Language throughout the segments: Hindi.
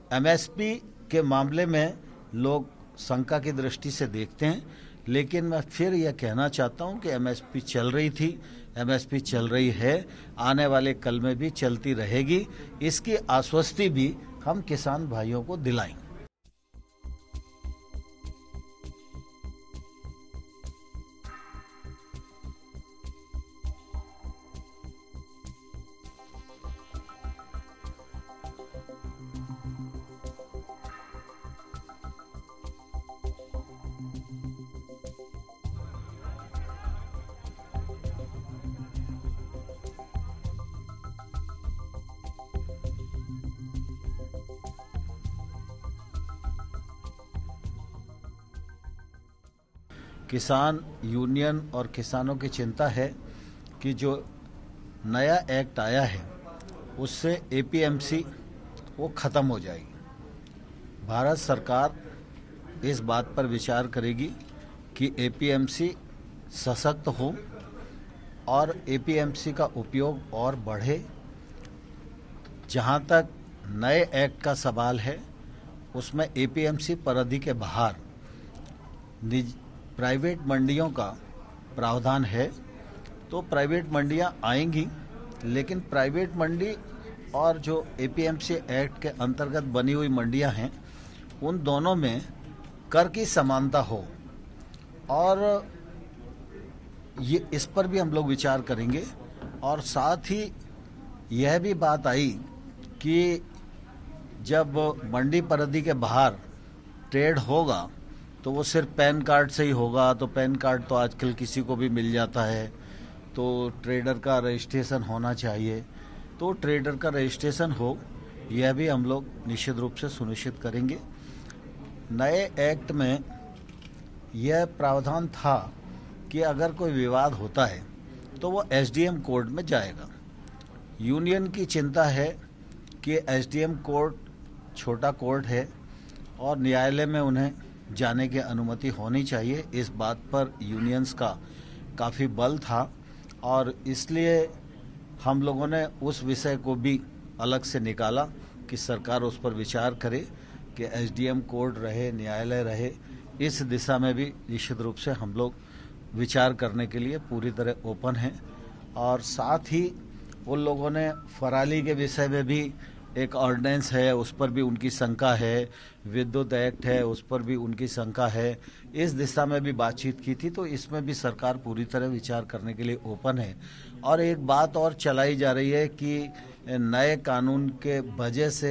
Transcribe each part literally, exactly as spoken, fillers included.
एमएसपी के मामले में लोग शंका की दृष्टि से देखते हैं, लेकिन मैं फिर यह कहना चाहता हूं कि एमएसपी चल रही थी, एमएसपी चल रही है, आने वाले कल में भी चलती रहेगी। इसकी आश्वस्ति भी हम किसान भाइयों को दिलाएंगे। किसान यूनियन और किसानों की चिंता है कि जो नया एक्ट आया है उससे एपीएमसी वो ख़त्म हो जाएगी। भारत सरकार इस बात पर विचार करेगी कि एपीएमसी सशक्त हो और एपीएमसी का उपयोग और बढ़े। जहां तक नए एक्ट का सवाल है उसमें एपीएमसी परिधि के बाहर निज प्राइवेट मंडियों का प्रावधान है, तो प्राइवेट मंडियां आएंगी, लेकिन प्राइवेट मंडी और जो एपीएमसी एक्ट के अंतर्गत बनी हुई मंडियां हैं उन दोनों में कर की समानता हो, और ये इस पर भी हम लोग विचार करेंगे। और साथ ही यह भी बात आई कि जब मंडी परिधि के बाहर ट्रेड होगा तो वो सिर्फ पैन कार्ड से ही होगा, तो पैन कार्ड तो आजकल किसी को भी मिल जाता है, तो ट्रेडर का रजिस्ट्रेशन होना चाहिए। तो ट्रेडर का रजिस्ट्रेशन हो, यह भी हम लोग निश्चित रूप से सुनिश्चित करेंगे। नए एक्ट में यह प्रावधान था कि अगर कोई विवाद होता है तो वो एसडीएम कोर्ट में जाएगा। यूनियन की चिंता है कि एसडीएम कोर्ट छोटा कोर्ट है और न्यायालय में उन्हें जाने की अनुमति होनी चाहिए। इस बात पर यूनियंस का काफ़ी बल था और इसलिए हम लोगों ने उस विषय को भी अलग से निकाला कि सरकार उस पर विचार करे कि एसडीएम कोर्ट रहे, न्यायालय रहे। इस दिशा में भी निश्चित रूप से हम लोग विचार करने के लिए पूरी तरह ओपन हैं। और साथ ही उन लोगों ने फराली के विषय में भी एक ऑर्डिनेंस है, उस पर भी उनकी शंका है, विद्युत एक्ट है, उस पर भी उनकी शंका है। इस दिशा में भी बातचीत की थी, तो इसमें भी सरकार पूरी तरह विचार करने के लिए ओपन है। और एक बात और चलाई जा रही है कि नए कानून के वजह से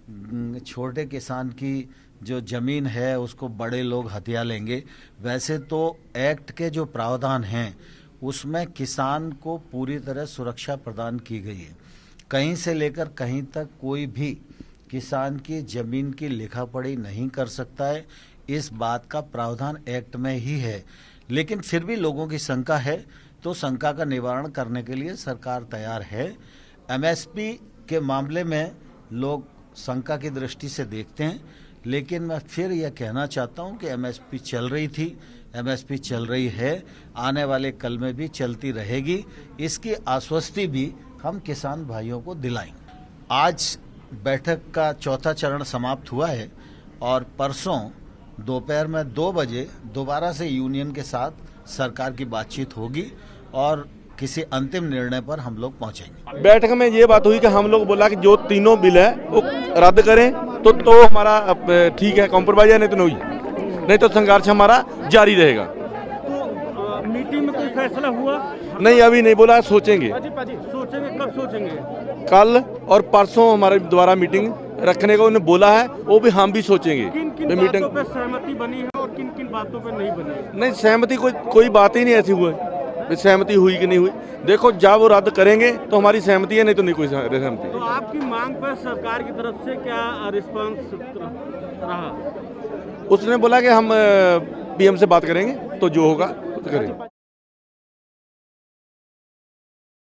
छोटे किसान की जो जमीन है उसको बड़े लोग हथिया लेंगे। वैसे तो एक्ट के जो प्रावधान हैं उसमें किसान को पूरी तरह सुरक्षा प्रदान की गई है। कहीं से लेकर कहीं तक कोई भी किसान की जमीन की लिखा पढ़ी नहीं कर सकता है, इस बात का प्रावधान एक्ट में ही है। लेकिन फिर भी लोगों की शंका है, तो शंका का निवारण करने के लिए सरकार तैयार है। एमएसपी के मामले में लोग शंका की दृष्टि से देखते हैं, लेकिन मैं फिर यह कहना चाहता हूं कि एमएसपी चल रही थी, एमएसपी चल रही है, आने वाले कल में भी चलती रहेगी। इसकी आश्वस्ति भी हम किसान भाइयों को दिलाएंगे। आज बैठक का चौथा चरण समाप्त हुआ है और परसों दोपहर में दो बजे दोबारा से यूनियन के साथ सरकार की बातचीत होगी और किसी अंतिम निर्णय पर हम लोग पहुंचेंगे। बैठक में ये बात हुई कि हम लोग बोला कि जो तीनों बिल है वो रद्द करें तो तो हमारा ठीक है, कॉम्प्रोमाइज है, नहीं तो नहीं नहीं तो संघर्ष हमारा जारी रहेगा। तो मीटिंग में कोई फैसला हुआ? नहीं, अभी नहीं बोला, सोचेंगे। सोचेंगे, कब सोचेंगे? कल और परसों हमारे द्वारा मीटिंग रखने को उन्हें बोला है, वो भी हम भी सोचेंगे। किन किन बातों पे सहमति बनी है और किन किन बातों पे नहीं बनी? नहीं, सहमति कोई कोई बात ही नहीं ऐसी हुई, सहमति हुई कि नहीं हुई। देखो, जब वो रद्द करेंगे तो हमारी सहमति है, नहीं तो नहीं कोई सहमति। तो आपकी मांग पर सरकार की तरफ से क्या रिस्पांस रहा? उसने बोला कि हम पीएम से बात करेंगे, तो जो होगा तो करेंगे।